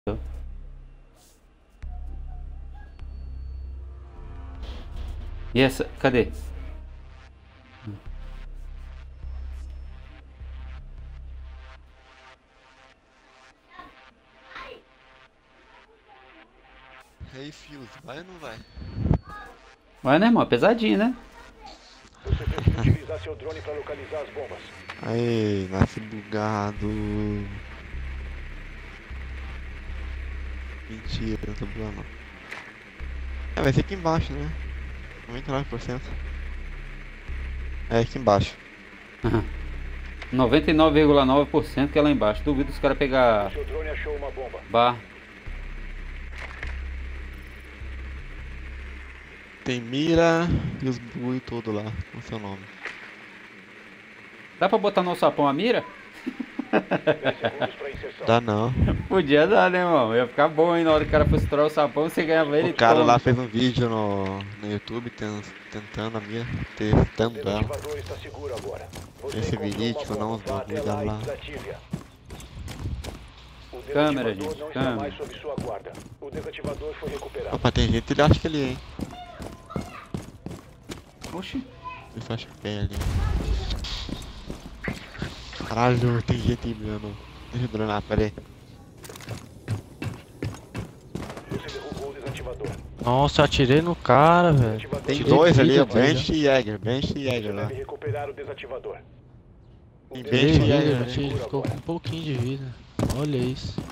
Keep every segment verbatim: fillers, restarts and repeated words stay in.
E essa? Cadê? Hey Fuse, vai ou não vai? Vai, né, irmão? Pesadinho, né? Você precisa utilizar seu drone para localizar as bombas. Aí, nasce bugado. Mentira, não tô bugando não. É, vai ser aqui embaixo, né? noventa e nove por cento. É, aqui embaixo. noventa e nove vírgula nove por cento que é lá embaixo. Duvido os caras pegar Seu drone achou uma bomba. bar. Tem mira e os bui todo lá, com seu nome. Dá pra botar no sapão a mira? dez segundos para inserção. Dá não. Podia dar, né, irmão? Ia ficar bom, hein? Na hora que o cara fosse estourar o sapão, você ganhava ele O cara todo. lá fez um vídeo no, no YouTube ten- tentando a mira, testando O ela. desativador está seguro agora. Você Esse encontrou verídico, uma não bomba. os Vá bagulho até lá dela lá. e desative-a. O Câmera, desativador gente, não está câmera. mais sob sua guarda. O desativador foi recuperado. Opa, tem gente, ele acha que ele é, hein? Oxi. Ele só acha que é ali. Caralho, tem gente aí, mano. Deixa eu dronar, pera aí. Você derrubou o desativador. Nossa, eu atirei no cara, velho. Desativador Tem Tirei dois ali, vida ó, dele. Bench e Jäger, Bench e Jäger Você lá. deve recuperar o desativador. O Tem Tirei Bench e vida, Jäger, eu né? atirei, seguro ficou com agora. um pouquinho de vida. Olha isso.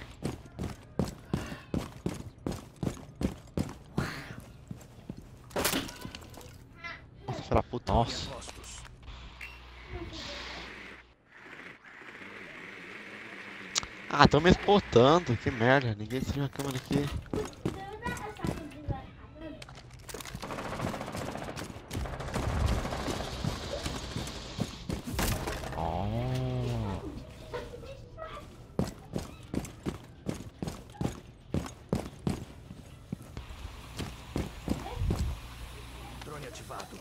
Nossa, filha da puta. Nossa. Ah, tão me exportando, que merda, ninguém desligou a câmera aqui. Oh. Drone ativado.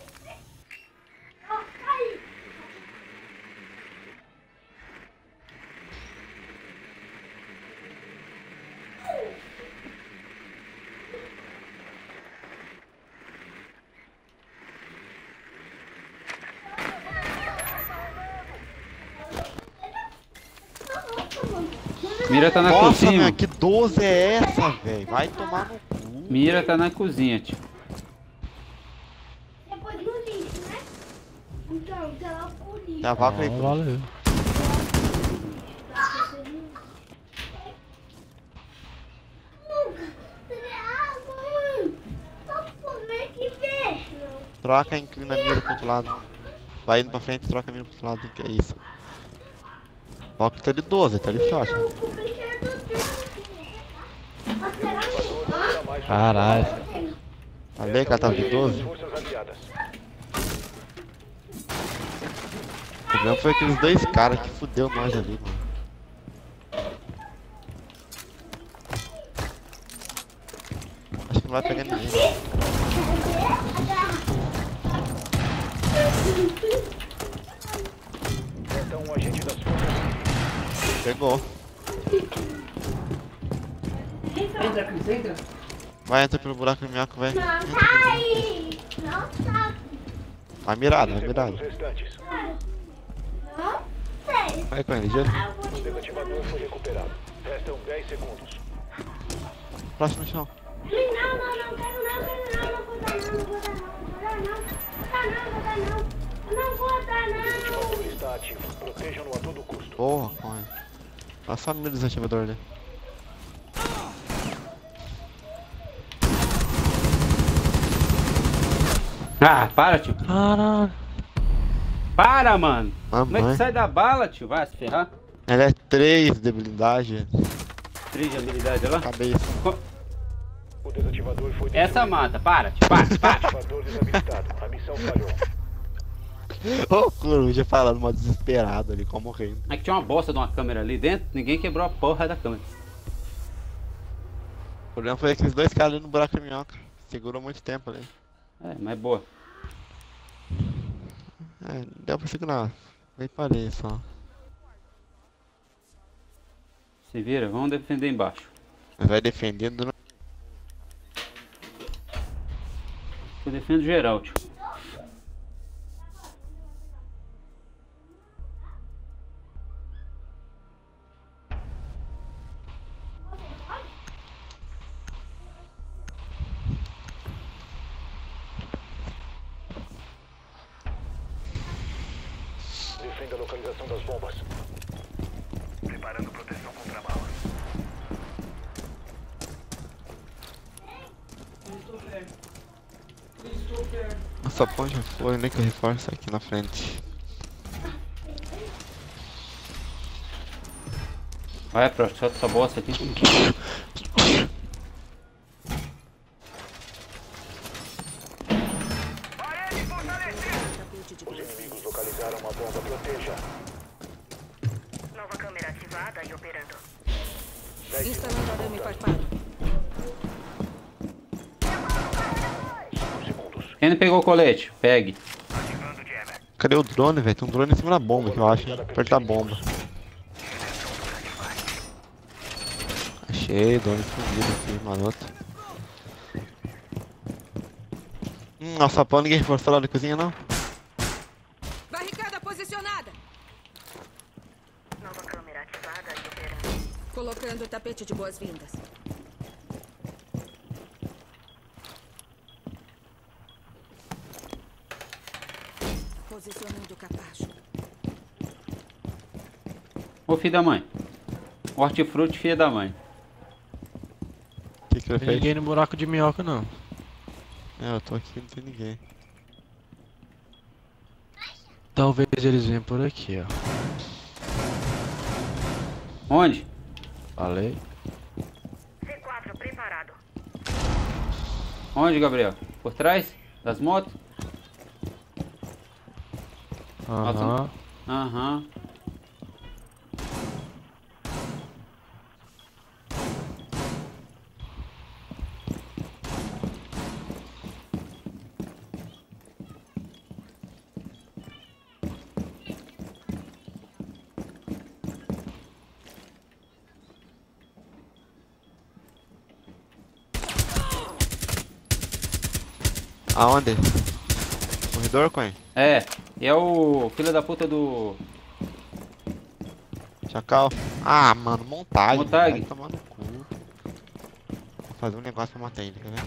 Mira tá na Nossa, cozinha. meu, que doze é essa, velho? Vai tomar no cu. Mira tá na cozinha, tio. Depois no lixo, né? Então, tá lá pro lixo. Já vaca aí, Não, pô. valeu. Nunca. Ah, mãe. Só comer que vê. Troca, inclina a mira pro outro lado. Vai indo pra frente, troca a mira pro outro lado, que é isso. Ó que tá de doze, tá de shot. Eu comprei que era do tempo. Mas será que... Não está mais sob Caralho. Falei que ela tava de doze? Forças aliadas. O problema foi aqueles dois caras que fudeu nós ali, mano. Acho que não vai pegar ninguém. Então, um agente das forças. Pegou. Entra, Cris, entra. Vai, entra pelo buraco do minhoco, vai. Não Entra tá pelo- aí. Não tá. Vai mirado, vai Segundos mirado. restantes. Não sei. Vai com ele, já. O desativador foi recuperado. Restam dez segundos. Próximo chão. Não, não, não, quero não, quero não, não vou dar não, não vou dar não, vou dar não, vou dar não, vou dar não, eu não vou dar O desativador não. está ativo. Protejam-no a todo custo. Porra, corre. Passa só no desativador ali. Ah, para, tio. Caralho. Para, mano. Como é Mamãe. que sai da bala, tio? Vai se ferrar. Ela é três de blindagem. Três de habilidade lá. Cabeça. O desativador foi Essa destruído. mata, para, tio. Para, para. Desativador desabilitado. A missão falhou. Ô, coruja falando mal desesperado ali, como morrendo. É que tinha uma bosta de uma câmera ali dentro. Ninguém quebrou a porra da câmera. O problema foi aqueles dois caras ali no buraco da minhoca. Segurou muito tempo ali. É, mas boa. É, deu pra segurar. Veio parei só. Se vira, vamos defender embaixo. Mas vai defendendo. Não... Eu defendo geral, tio. Defenda a localização das bombas. Preparando proteção contra balas. Nossa, ponte já foi, nem que eu reforço aqui na frente. Vai, Prost, solta essa bosta aqui. Os inimigos localizaram uma bomba. Proteja. Nova câmera ativada e operando. Instalando arame farpado. cinco segundos. Quem não pegou o colete? Pegue. Ativando jammer. Cadê o drone, velho? Tem um drone em cima da bomba que eu acho, hein? Perto da bomba. Achei, drone escondido aqui, maroto. Hum, nossa, pão, ninguém reforçou lá da cozinha, não? Barricada posicionada. Nova câmera ativada e operando. Colocando o tapete de boas-vindas. Posicionando o capacho. Ô filho da mãe. Hortifruti, filha da mãe. O que que ele Tem fez? ninguém no buraco de minhoca, não. É, eu tô aqui, não tem ninguém. Talvez eles venham por aqui, ó. Onde? Falei. C quatro preparado. Onde, Gabriel? Por trás? Das motos? Aham. Aham. Aonde? Corredor, Coen? É, e é o filho da puta do... Chacal? Ah, mano, montagem. Montag. Vai tomar no cu. Vou fazer um negócio pra matar ele, quer ver?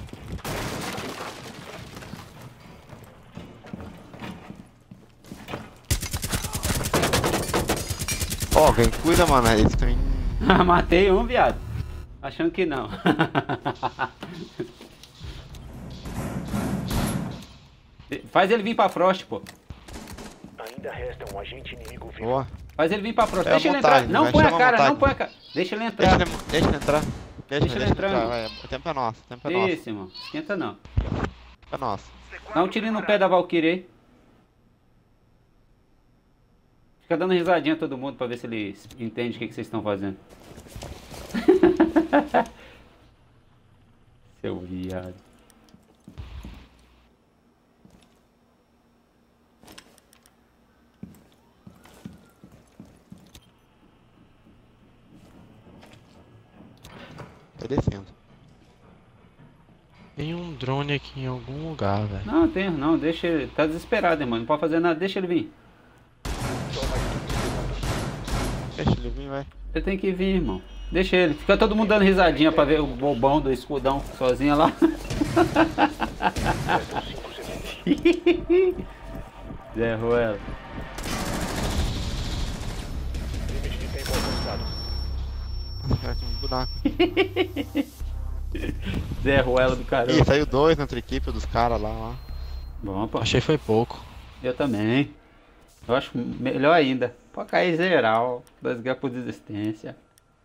Ó, quem cuida, mano, eles também... Matei um, viado. Achando que não. Faz ele vir pra Frost, pô. Ainda resta um agente inimigo vivo. Boa. Faz ele vir pra Frost. É a Deixa ele montagem, entrar. Não vai, põe a chama a cara, não montagem. põe a cara. Deixa ele Deixa entrar. ele, deixa ele entrar. Deixa, Deixa deixa ele ele entrar, entrar, irmão. vai. O tempo é nosso, o tempo é nosso. Isso, irmão. Esquenta não. O tempo é nosso. Dá um tirinho no pé da Valkyrie aí. Fica dando risadinha a todo mundo pra ver se ele entende o que, que vocês estão fazendo. Seu viado. Tá descendo. Tem um drone aqui em algum lugar, velho. Não, tem, não, deixa ele. Tá desesperado, irmão. Não pode fazer nada, deixa ele vir. Deixa ele vir, vai. Ele tem que vir, irmão. Deixa ele. Fica todo mundo dando risadinha pra ver o bobão do escudão sozinho lá. Restam cinco segundos. Zé Ruela. Limite de tempo alcançado. Nossa, cara, tem um buraco. Zé Ruela do caramba. Ih, saiu dois na outra equipe dos caras lá, ó. Bom, pô. Achei foi pouco. Eu também. Eu acho melhor ainda. Pode cair geral. Dois ganhos por desistência.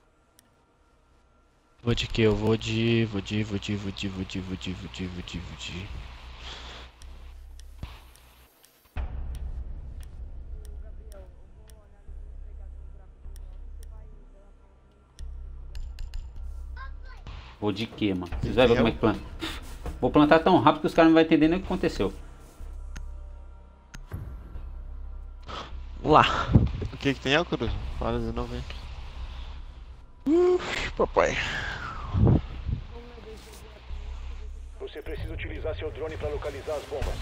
Vou de quê? Eu vou de... Vou de... Vou de... Vou de... Vou de... Vou de... Vou de... Vou de... Vou de... Vou de quê, mano? Vocês vão ver como é que planta. Vou plantar tão rápido que os caras não vão entender nem o que aconteceu. Vamos lá. O que que tem, Cruz? Fala de novo aí. Uf, papai. Você precisa utilizar seu drone para localizar as bombas.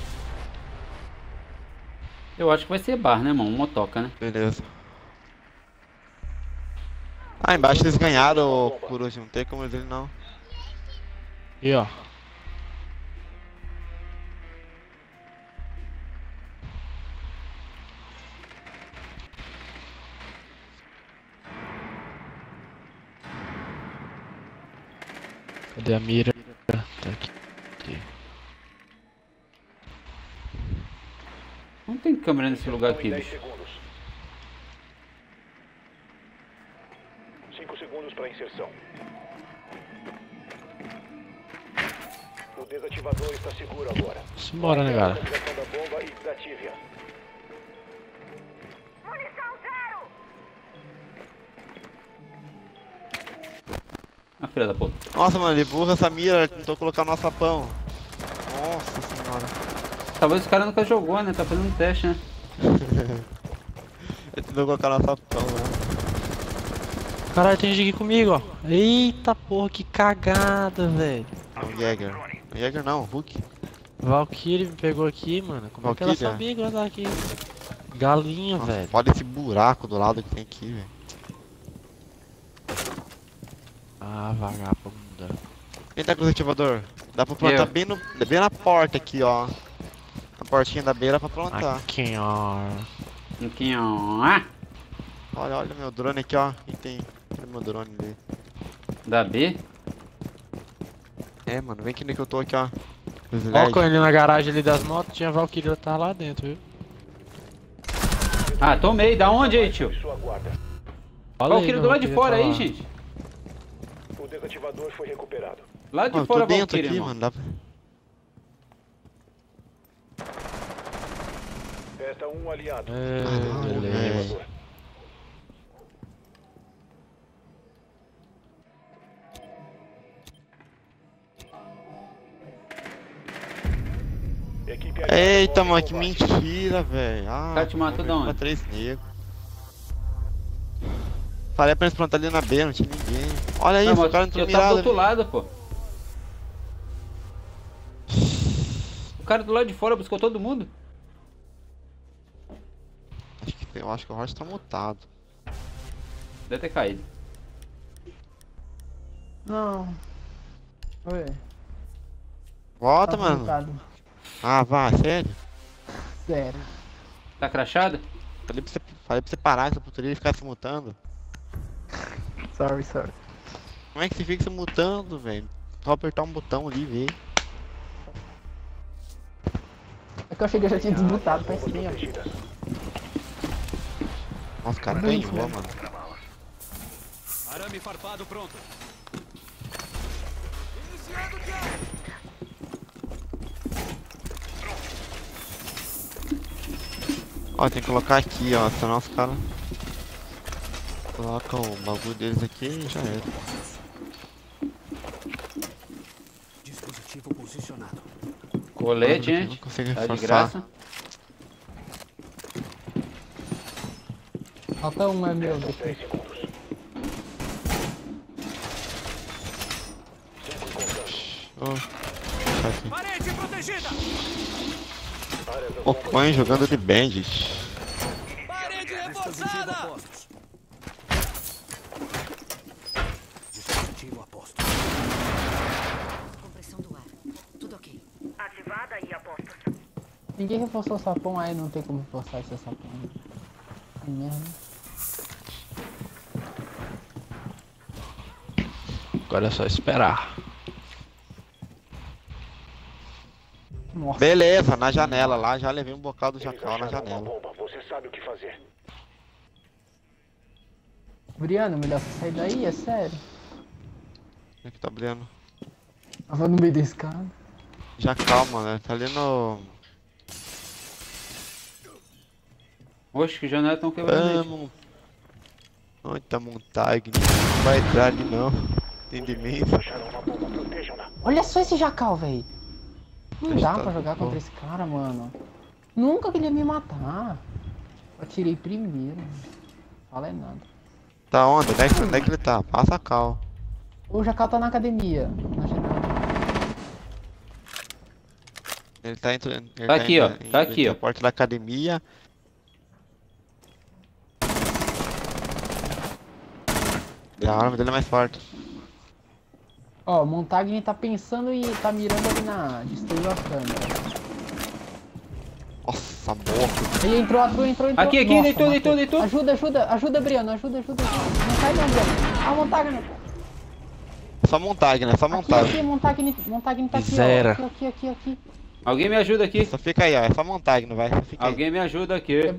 Eu acho que vai ser bar, né, mano? Motoca, né? Beleza. Ah, embaixo eles ganharam, Coruja. Não tem como eles não. E ó. Cadê a mira? Tá aqui. Aqui. Não tem câmera nesse lugar Inserção aqui, em dez bicho. segundos. cinco segundos para inserção. O desativador está seguro agora. Simbora, né, cara? Localização da bomba e desative-a. Munição zero! Ah, filha da puta. Nossa, mano, ele burra essa mira, ele tentou colocar no sapão. Nossa senhora. Talvez o cara nunca jogou, né? Tá fazendo um teste, né? Ele tentou colocar no sapão, né? Caralho, tem gente aqui comigo, ó. Eita porra, que cagada, velho. Não, Jäger. Jäger não, Hulk. Valkyrie me pegou aqui, mano. Como é que ela Valkyria? sabia que eu tava aqui? Galinha, Nossa, velho. olha esse buraco do lado que tem aqui, velho. Ah, vagabunda. Quem tá com o desativador? Dá pra plantar Eu. bem, no, bem na porta aqui, ó. Na portinha da beira pra plantar. Aqui, ó. Aqui, ó. Ah! Olha, olha meu drone aqui, ó. Quem tem? Olha meu drone ali. Da B? É, mano, vem aqui que eu tô aqui, ó. Os Ó, L E D. ali na garagem ali das motos, tinha a Valkyrie, ela tava lá dentro, viu? Ah, tomei. Da onde aí, tio? Sua guarda. Olha Olha o querido do lado de fora aí, gente. O desativador foi recuperado. Lá de Ó, eu fora, tô dentro Valkyrie, aqui, irmão. mano. Dá pra... Resta um aliado. É, Caralho, beleza. velho. Equipe aliada Eita, move mano, que combate. mentira, velho. Ah, Cara, te matou da onde? pra três negros. Falei pra eles plantar ali na beira, não tinha ninguém. Olha Não, isso, mas o cara entrou eu tava do mirado. outro ali. lado, pô. O cara do lado de fora buscou todo mundo. Acho que, eu acho que o Horst tá mutado. Deve ter caído. Não. Oi. Volta, Tá mano. mutado. Ah, vá, sério? Sério. Tá crachado? Falei pra você, falei pra você parar essa putaria e ficar se mutando. Sorry, sorry. Como é que você fica se mutando, velho? Só apertar um botão ali e ver. É que eu achei que eu já tinha desmutado pra esse ó. Protegida. Nossa, cara, Bem, ganhou, né? mano. Arame farpado pronto. Ó, tem que colocar aqui, ó, senão os caras colocam o bagulho deles aqui e já era. Dispositivo posicionado. Colete, Não gente. consegue Tá de forçar. graça. Falta um é meu depois. dez segundos. Ó, deixa aqui. Parede protegida. Áreas das O bombas. Coin jogando de bandit. Parede reforçada. Dispositivo a posto. Compressão do ar. Tudo ok. Ativada e a postos. Ninguém reforçou o sapão aí, não tem como reforçar esse sapão. Que merda. Agora é só esperar. Nossa. Beleza, na janela lá, já levei um bocado do Eles jacal na acharam uma janela. bomba. Você sabe o que fazer. Briano, melhor você sair daí, é sério. Onde é que tá brilhando? Tava no meio da escada. Jacal, mano, tá ali no... Oxe, que janela tão quebrando aí. Vamos. Onde tá montagem? Não vai entrar ali não. Entendimento. Acharam uma bomba. Protejam-na. Olha só esse jacal, velho. Não Mas dá tá pra jogar bom. contra esse cara, mano. Nunca que ele ia me matar. Eu atirei primeiro. Fala é nada. Tá onde? Onde é que, onde é que ele tá? Passa a cal. O jacal tá na academia. Na janela. Ele tá entrando. Ele Tá aqui, ó, indo- tá indo aqui, entre ó. a porta da academia. E a arma dele é mais forte. Ó, o Montagni tá pensando e tá mirando ali na... Destruiu a câmera. Nossa, morto. Ele entrou, entrou, entrou, entrou. Aqui, aqui, Nossa, deitou, matou. deitou, deitou. Ajuda, ajuda, ajuda, Briano, ajuda, ajuda. Não cai não, Briano. Ah, Montagni. Só montagem, né? Só Aqui, montagem. aqui, Montagni, Montagni tá aqui, Zero. ó. Aqui, aqui, aqui, aqui. Alguém me ajuda aqui. Só fica aí, ó. É só montagem, não vai? Só fica aí. Alguém me ajuda aqui.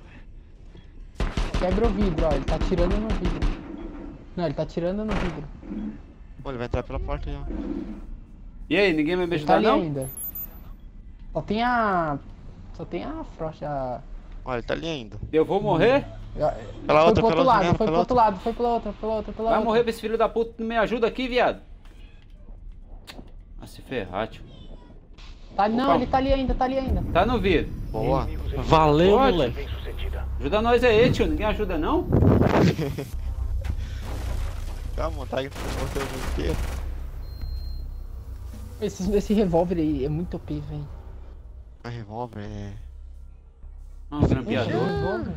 Quebra o vidro, ó. Ele tá atirando no vidro. Não, ele tá atirando no vidro. Pô, ele vai entrar pela porta aí, ó. E aí, ninguém vai me Ele tá ajudar ali não? ainda. Só tem a... Só tem a Frost, a... Olha, ele tá ali ainda. Eu vou morrer? Pela foi outra, pro outro pela outra, lado, mesmo, foi pela pro outro lado, foi pela outra, pela outra, pela Vai outra. morrer pra esse filho da puta, não me ajuda aqui, viado. Ah, se ferrar, tio. Tá, não, Opa. ele tá ali ainda, tá ali ainda. Tá no vidro. Boa. Valeu, Pode. moleque. Bem sucedida. Ajuda nós aí, tio. Ninguém ajuda não? Calma, montagem pra você o jogo inteiro. Esse, esse revólver aí é muito O P, velho. A revólver é. Ah, um grampeador. Revólver.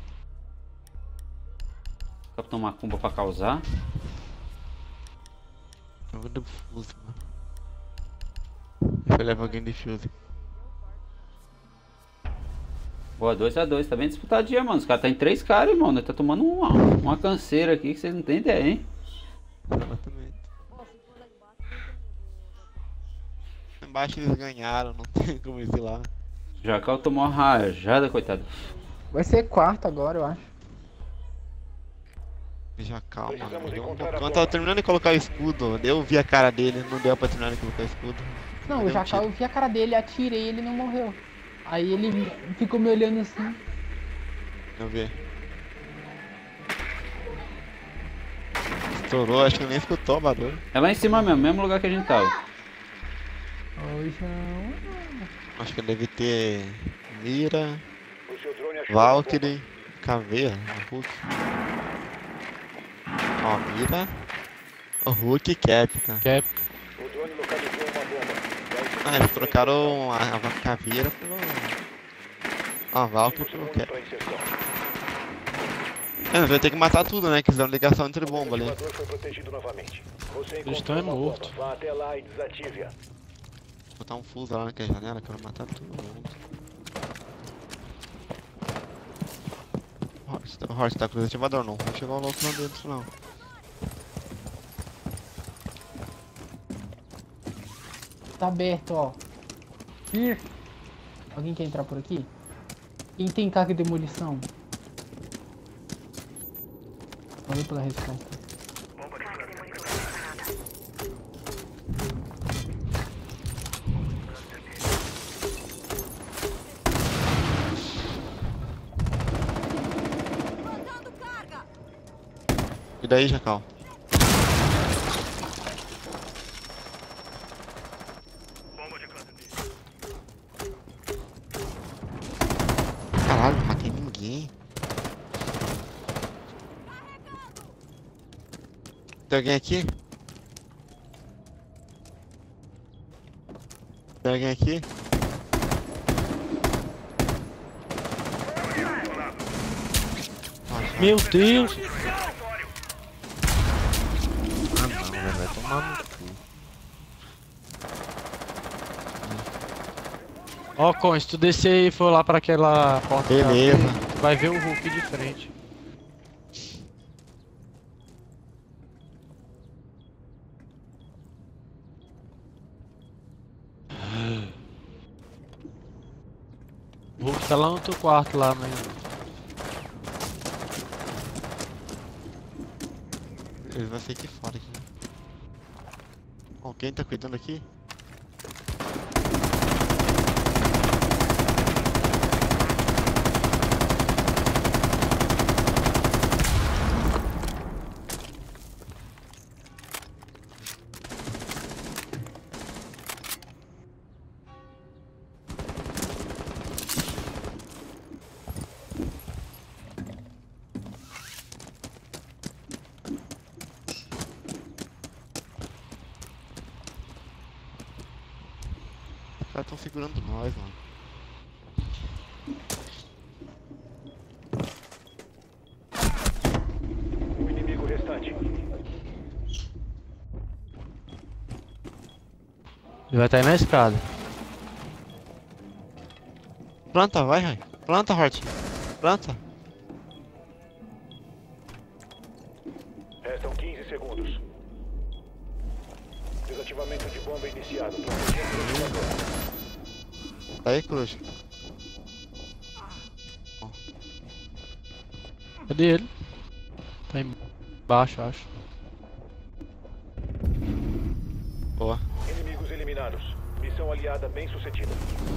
Capitão Macumba pra causar. Eu vou defuse, mano. Eu levo alguém de fuse. Boa, dois a dois. Tá bem disputadinho, mano. Os caras tá em três caras, irmão. Nós tá tomando uma, uma canseira aqui que vocês não tem ideia, hein? Exatamente. Embaixo eles ganharam, não tem como ir lá. Jacal tomou uma rajada, coitado. Vai ser quarto agora, eu acho. Já calma, mano. Precisamos Deu um encontrar a pouco- Eu bomba. tava terminando de colocar o escudo. Eu vi a cara dele, não deu pra terminar de colocar o escudo. Não, Deu o um Jacal, tiro. eu vi a cara dele, atirei e ele não morreu. Aí ele ficou me olhando assim. Eu vi. Estourou, acho que nem escutou o barulho. É lá em cima mesmo, mesmo lugar que a gente tava. Oi, João. Acho que deve ter Mira, O seu drone achou Valkyrie, Caveira, Hulk. Ó, Mira, o Hulk e Captain. Cap. a bomba. O drone localizou uma bomba. Ah, eles trocaram a, a Caveira pelo. A Valkyrie pelo Segundos Captain. para inserção. É, vai ter que matar tudo, né? Que fizeram ligação entre bomba O ali. ativador foi protegido novamente. Você Eles encontrou estão é uma morto. bomba. Vá até lá e desative-a. Botar um fuso lá naquela janela, quero matar todo mundo. Horst, o Horst tá com o desativador, não. Não chegou louco lá dentro, não. Tá aberto, ó. Ih. Alguém quer entrar por aqui? Quem tem carga de demolição? Valeu pela resposta. E daí, Jacal? Caralho, não matei ninguém. Tem alguém aqui? Tem alguém aqui? Nossa, Meu Deus. ah não, velho, vai tomar no cu. Ó, Con, se tu descer e for lá pra aquela porta, Beleza. tu vai ver o Hulk de frente. O Hulk tá lá no teu quarto lá, mas... Ele vai sair aqui fora aqui. Alguém tá cuidando aqui? caras tão segurando nós, mano. Um inimigo restante. Ele vai estar aí na escada. Planta, vai, vai. Planta, Hort. Planta. Restam quinze segundos. Desativamento de bomba iniciado. Protegendo o ativador. Tá aí, Cruz. Cadê ele? Tá embaixo, acho. Boa. Inimigos eliminados. Missão aliada bem sucedida.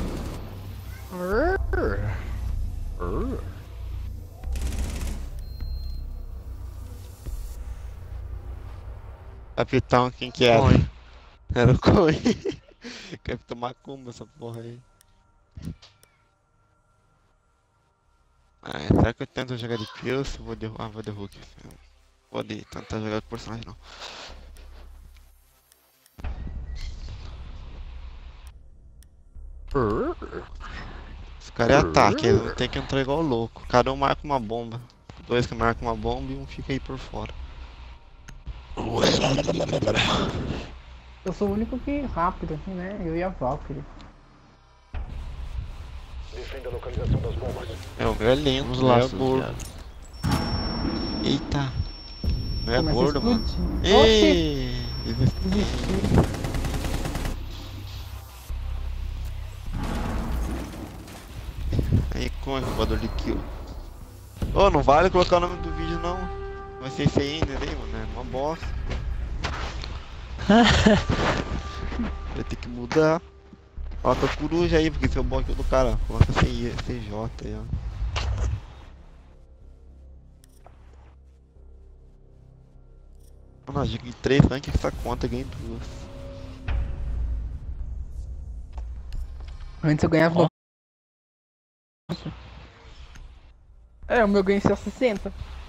Capitão, quem que era? Coin. Era o Coin. Capitão Macumba, essa porra aí. Ah, será que eu tento jogar de Pills? Vou de... Ah, vou de Hulk. Eu vou de tentar jogar com personagem não. Os caras é ataque, eles vão ter que entrar igual louco. Cada um marca uma bomba. Dois que marcam uma bomba e um fica aí por fora. Eu sou o único que rápido, assim, né? Eu e a Valkyrie. Defenda a localização das bombas. É, o é lento, Vamos não lá, é seus gordo. viados. Eita! Não é Começa a gordo, mano. explodir. Ei! Desisti. Aí, como é que eu vou dar de kill? Ô, não vale colocar o nome do vídeo não. Vai ser esse aí ainda, aí, mano. É uma bosta. Vai ter que mudar. Coloca coruja aí, porque esse é o bot do cara. Coloca C J aí, ó. Mano, joguei três ranks que essa conta, ganhei duas. Antes eu ganhava. Ó. É, o meu ganho só sessenta.